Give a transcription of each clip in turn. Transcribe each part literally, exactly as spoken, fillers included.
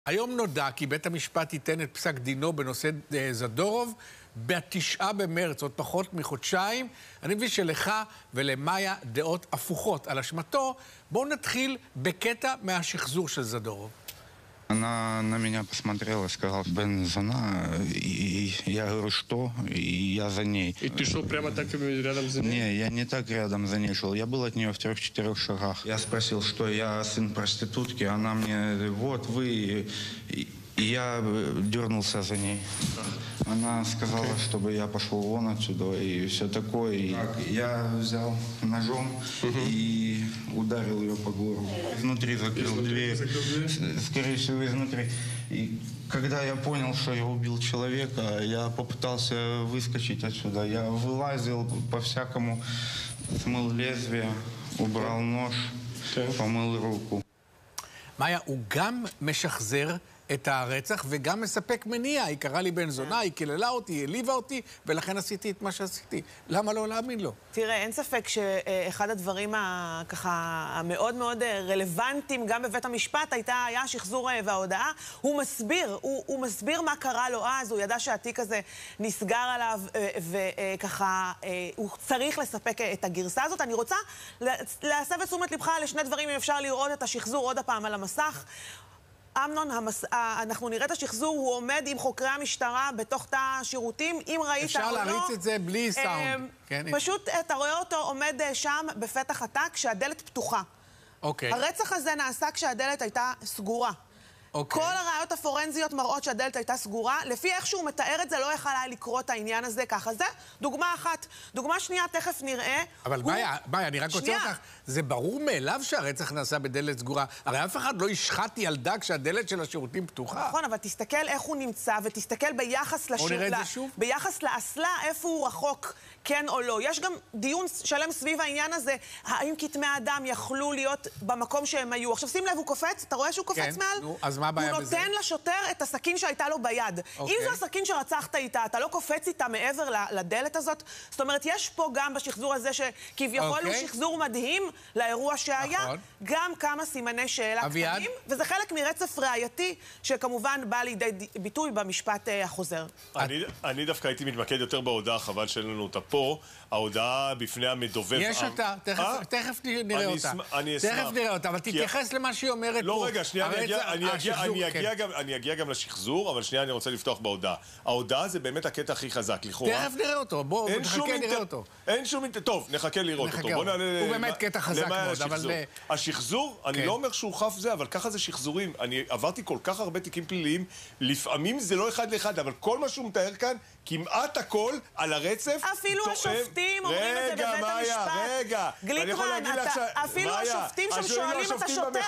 היום נודע כי בית המשפט ייתן את פסק דינו בנושא זדורוב בתשעה במרץ, עוד פחות מחודשיים. אני מבין שלך ולמאיה דעות הפוכות על אשמתו. בואו נתחיל בקטע מהשחזור של זדורוב. Она на меня посмотрела и сказала: Бен, жена, и я говорю, что? И я за ней. И ты шел прямо так рядом за ней? Не, я не так рядом за ней шел. Я был от нее в трех-четырех шагах. Я спросил, что я сын проститутки. Она мне: вот вы. И я дернулся за ней. Она сказала, okay. чтобы я пошел вон отсюда и все такое. И я взял ножом uh-huh. и ударил ее по горлу. Изнутри закрыл дверь. Скорее всего, изнутри. И когда я понял, что я убил человека, я попытался выскочить отсюда. Я вылазил по-всякому, смыл лезвие, убрал нож, okay. помыл руку. מאיה, הוא גם משחזר את הרצח וגם מספק מניע. היא קראה לי בן זונה, היא כללה אותי, היא העליבה אותי, ולכן עשיתי את מה שעשיתי. למה לא להאמין לו? תראה, אין ספק שאחד הדברים ככה המאוד מאוד רלוונטיים גם בבית המשפט הייתה, היה השחזור וההודעה. הוא מסביר, הוא, הוא מסביר מה קרה לו אז, הוא ידע שהתיק הזה נסגר עליו, וככה הוא צריך לספק את הגרסה הזאת. אני רוצה להסב את תשומת לבך לשני דברים, אם אפשר לראות את השחזור עוד הפעם על המסך. אמנון, המס... אנחנו נראה את השחזור, הוא עומד עם חוקרי המשטרה בתוך תא השירותים, אם ראית אפשר או לא... אפשר להריץ את זה בלי סאונד. כן, פשוט אתה רואה אותו עומד שם בפתח התא כשהדלת פתוחה. אוקיי. הרצח הזה נעשה כשהדלת הייתה סגורה. אוקיי. כל הראיות הפורנזיות מראות שהדלת הייתה סגורה. לפי איך שהוא מתאר את זה, לא יכל היה לקרוא את העניין הזה ככה. זה דוגמה אחת. דוגמה שנייה, תכף נראה. אבל הוא... מאיה, מאיה, אני רק רוצה אותך. זה ברור מאליו שהרצח נעשה בדלת סגורה. הרי אף אחד לא ישחט ילדה כשהדלת של השירותים פתוחה. נכון, אבל תסתכל איך הוא נמצא, ותסתכל ביחס לשיר... בוא נראה את זה שוב. ביחס לאסלה, איפה הוא רחוק, כן או לא. יש גם דיון שלם סביב העניין הזה. האם כתמי האדם יכלו להיות במקום שהם היו? עכשיו שים לב, הוא קופץ, אתה רואה שהוא קופץ כן, מעל? נו, אז מה הבעיה בזה? הוא נותן לשוטר את הסכין שהייתה לו ביד. אוקיי. אם זו הסכין שרצחת איתה, אתה לא קופץ איתה מעבר לדלת הזאת? זאת אומרת, יש פה גם בשחזור הזה שכביכול אוקיי. הוא שחזור מדהים לאירוע שהיה, נכון. גם כמה סימני שאלה אביעד? קטנים, וזה חלק מרצף ראייתי שכמובן בא לידי ביטוי במשפט החוזר. אני, אני דווקא הייתי מתמקד יותר בהודעה, חבל שאין לנו אותה פה. ההודעה בפני המדובב... יש אותה, תכף, תכף נראה אותה. אני אשמח. תכף נראה אותה, אבל תתייחס למה שהיא אומרת פה. לא, רגע, שנייה, אני אגיע גם לשחזור, אבל שנייה אני רוצה לפתוח בהודעה. ההודעה זה באמת הקטע הכי חזק, לכאורה. תכף נראה אותו, בואו נחכה נראה אותו. אין שום... טוב, נחכה לראות אותו. הוא באמת קטע חזק מאוד, אבל... השחזור, אני לא אומר שהוא חף זה, אבל ככה זה שחזורים. אני עברתי כל כך הרבה תיקים פליליים, לפעמים זה לא אחד לאחד, אבל כל מה שהוא מתאר כאן, כמעט הכל על הרצף... אפילו השופטים אומרים את זה בבית המשפט. רגע, גליקמן, אפילו השופטים שם שואלים את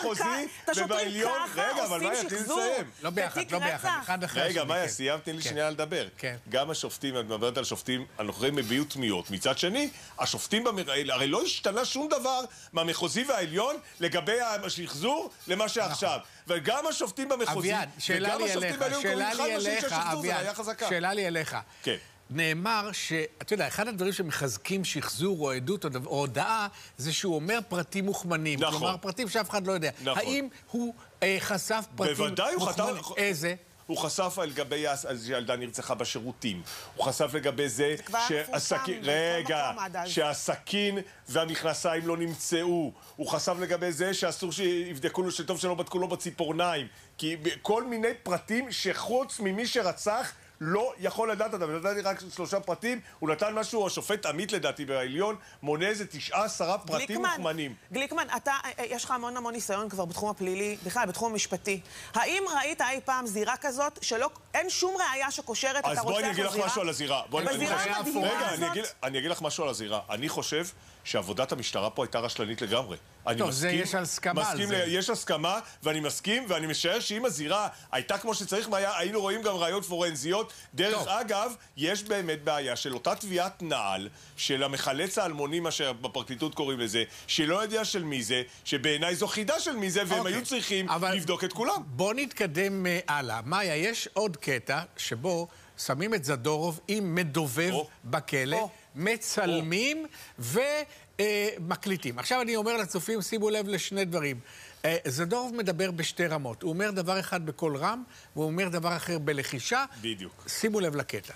השוטרים ככה, עושים שחזור. לא ביחד, לא ביחד, אחד אחרי השני. רגע, מאיה, סיימתי לי שנייה לדבר. גם השופטים, אני מדברת על שופטים, הנוכחים מביעו תמיהות. מצד שני, השופטים, הרי לא השתנה שום דבר מהמחוזי והעליון לגבי השחזור למה שעכשיו. וגם השופטים במחוזי, וגם השופטים בעליון קוראים אחד משהו שהשחזור זה היה חזקה. שאלה לי אליך. כן. נאמר שאתה יודע, אחד הדברים שמחזקים שחזור או עדות או הודעה, זה שהוא אומר פרטים מוכמנים. נכון. כלומר, פרטים שאף אחד לא יודע. נכון. האם הוא אה, חשף פרטים בוודאי מוכמנים? הוא חשף... איזה? הוא חשף על גבי שהילדה נרצחה בשירותים. הוא חשף לגבי זה שהסכין... רגע, שהסכין והמכנסיים לא נמצאו. הוא חשף לגבי זה שאסור שיבדקו לו, שטוב שלא בדקו לו בציפורניים. כי כל מיני פרטים שחוץ ממי שרצח לא יכול לדעת אותם. נתתי רק שלושה פרטים, הוא נתן משהו, השופט עמית לדעתי בעליון, מונה איזה תשעה עשרה פרטים מוכמנים. גליקמן, אתה, יש לך המון המון ניסיון כבר בתחום הפלילי, בכלל, בתחום המשפטי. האם ראית אי פעם זירה כזאת שלא, אין שום ראייה שקושרת את הרוצח לזירה? אז בואי אני אגיד לך משהו על הזירה. בזירה המדהימה הזאת? רגע, אני אגיד לך משהו על הזירה. אני חושב שעבודת המשטרה פה הייתה רשלנית לגמרי. טוב, זה יש הסכמה על זה. יש הסכמה, ואני מסכים, ואני משער שאם הזירה הייתה כמו שצריך, היינו רואים גם ראיות פורנזיות. דרך אגב, יש באמת בעיה של אותה תביעת נעל, של המחלץ האלמוני, מה שבפרקליטות קוראים לזה, שלא יודע של מי זה, שבעיניי זו חידה של מי זה, והם היו צריכים לבדוק את כולם. בוא נתקדם הלאה. מאיה, יש עוד קטע שבו שמים את זדורוב עם מדובב בכלא, מצלמים ו... מקליטים. עכשיו אני אומר לצופים, שימו לב לשני דברים. זדורוב מדבר בשתי רמות. הוא אומר דבר אחד בקול רם, והוא אומר דבר אחר בלחישה. בדיוק. שימו לב לקטע.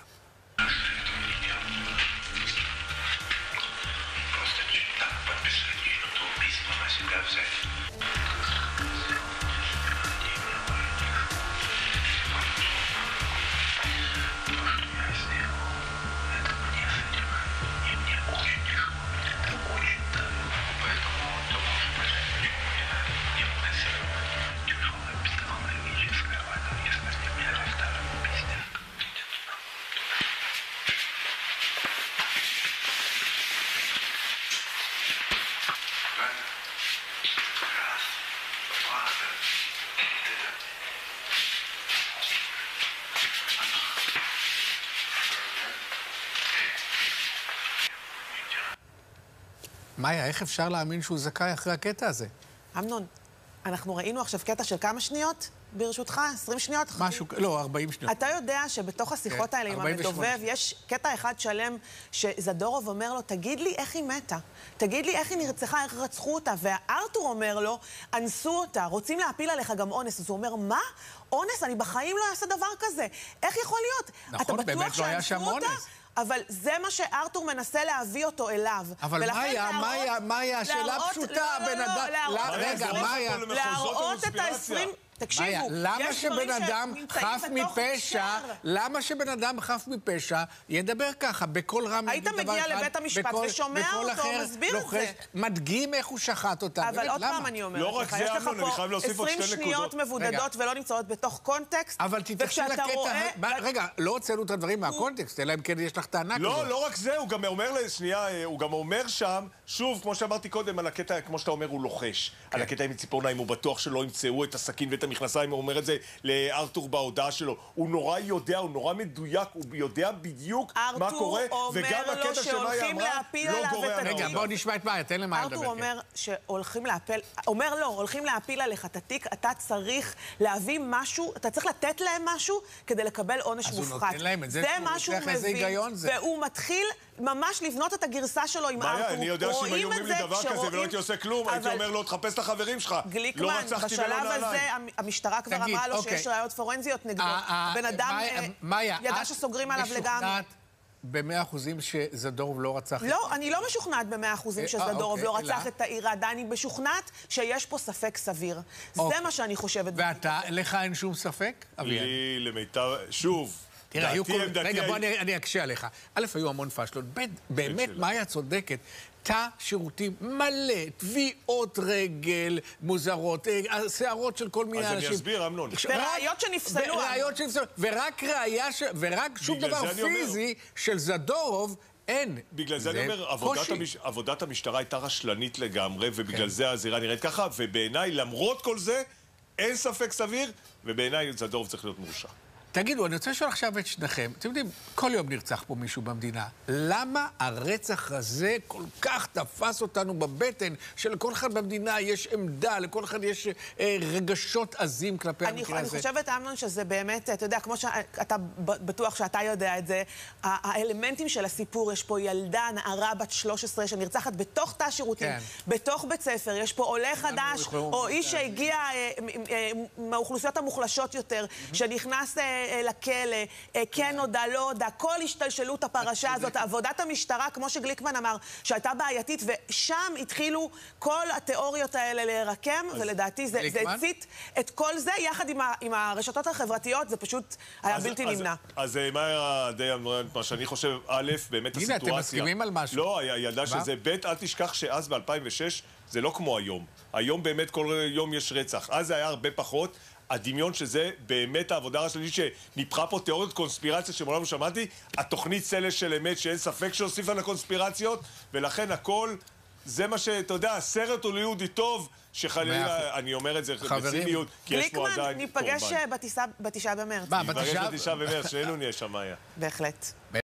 מאיה, איך אפשר להאמין שהוא זכאי אחרי הקטע הזה? אמנון, אנחנו ראינו עכשיו קטע של כמה שניות, ברשותך? עשרים שניות? משהו, לא, ארבעים שניות. אתה יודע שבתוך השיחות האלה עם המדובב, יש קטע אחד שלם שזדורוב אומר לו, תגיד לי איך היא מתה. תגיד לי איך היא נרצחה, איך רצחו אותה. והארתור אומר לו, אנסו אותה, רוצים להפיל עליך גם אונס. אז הוא אומר, מה? אונס? אני בחיים לא אעשה דבר כזה. איך יכול להיות? נכון, באמת לא היה שם אונס. אבל זה מה שארתור מנסה להביא אותו אליו. אבל מאיה, מאיה, מאיה, שאלה פשוטה, בן אדם... רגע, מאיה... להראות את העשרים... תקשיבו, למה שבן אדם חף מפשע, למה שבן אדם חף מפשע ידבר ככה, בקול רם... היית מגיע לבית המשפט ושומע אותו, מסביר את זה. מדגים איך הוא שחט אותה. אבל עוד פעם אני אומרת לך, יש לך פה עשרים שניות מבודדות ולא נמצאות בתוך קונטקסט, אבל תתייחסי לקטע... רגע, לא הוצאנו את הדברים מהקונטקסט, אלא אם כן יש לך טענה כזאת. לא, לא רק זה, הוא גם אומר, שנייה, הוא גם אומר שם, שוב, כמו שאמרתי קודם, על הקטע, כמו שאתה אומר, הוא לוחש. על הקטע עם ציפורניים, הוא בטוח שלא ימצאו את הסכין ואת המכנסיים, הוא אומר את זה לארתור בהודעה שלו. הוא נורא יודע, הוא נורא מדויק, הוא יודע בדיוק מה קורה, וגם הקטע שמאיה אמרה, לא גורע מהעובדה. רגע, בואו נשמע את מאיה, תן למאיה לדבר. ארתור אומר שהולכים להפיל, אומר לא, הולכים להפיל עליך את התיק, אתה צריך להביא משהו, אתה צריך לתת להם משהו כדי לקבל עונש מופחת. אז הוא נותן להם את זה, זה מה שהוא מבין, והוא מתחיל ממש לבנות את הגרסה שלו עם ארתור. אני יודע שאם היו אומרים לי דבר כזה ולא הייתי עושה כלום, הייתי אומר לו, תחפש את החברים שלך. גליקמן, בשלב הזה המשטרה כבר אמרה לו שיש ראיות פורנזיות נגדו. בן אדם ידע שסוגרים עליו לגמרי. משוכנעת במאה אחוזים שזדורוב לא רצח? לא, אני לא משוכנעת במאה אחוזים שזדורוב לא רצח את העיר עדה. אני משוכנעת שיש פה ספק סביר. זה מה שאני חושבת. ואתה, לך אין שום ספק? לי, למיטב, שוב. תראה, היו כל... רגע, בוא אני אקשה עליך. א', היו המון פשלות. באמת, מאיה צודקת. תא שירותים מלא, תביעות רגל מוזרות, שערות של כל מיני אנשים. אז אני אסביר, אמנון. וראיות שנפסלו. וראיות שנפסלו. ורק ראיה, ורק שום דבר פיזי של זדורוב אין. בגלל זה אני אומר, עבודת המשטרה הייתה רשלנית לגמרי, ובגלל זה הזירה נראית ככה, ובעיניי, למרות כל זה, אין ספק סביר, ובעיניי זדורוב צריך להיות מורשע. תגידו, אני רוצה לשאול עכשיו את שניכם. אתם יודעים, כל יום נרצח פה מישהו במדינה. למה הרצח הזה כל כך תפס אותנו בבטן, שלכל אחד במדינה יש עמדה, לכל אחד יש אה, רגשות עזים כלפי המקרה הזה? אני חושבת, אמנון, שזה באמת, אתה יודע, כמו שאתה בטוח שאתה יודע את זה, האלמנטים של הסיפור, יש פה ילדה, נערה בת שלוש עשרה, שנרצחת בתוך תא שירותים, כן. בתוך בית ספר, יש פה עולה חדש, או איש שהגיע אה, אה, מהאוכלוסיות המוחלשות יותר, שנכנס... אה, לכלא, כן הודע, לא הודע, כל השתלשלות הפרשה הזאת, עבודת המשטרה, כמו שגליקמן אמר, שהייתה בעייתית, ושם התחילו כל התיאוריות האלה להירקם, ולדעתי זה הצית את כל זה, יחד עם הרשתות החברתיות, זה פשוט היה בלתי נמנע. אז מה היה די מה שאני חושב, א', באמת הסיטואציה... הנה, אתם מסכימים על משהו. לא, הילדה שזה ב', אל תשכח שאז ב-אלפיים ושש זה לא כמו היום. היום באמת כל יום יש רצח. אז זה היה הרבה פחות. הדמיון שזה באמת העבודה הרשלנית שניפחה פה תיאוריות קונספירציה שמעולם לא שמעתי, התוכנית צלע של אמת שאין ספק שהוסיפה לקונספירציות, ולכן הכל, זה מה שאתה יודע, הסרט הוא ליהודי טוב, שחלילה, אני אומר את זה בציניות, כי יש פה עדיין גליקמן, ניפגש בתשעה במרץ. מה, בתשעה במרץ, שנינו נהיה שם, מאיה. בהחלט.